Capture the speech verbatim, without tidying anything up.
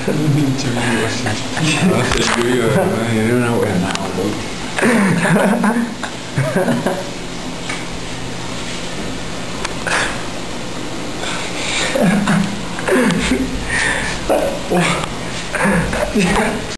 Pinche vivo así. No sé, yo vivo, era una buena nada, loco.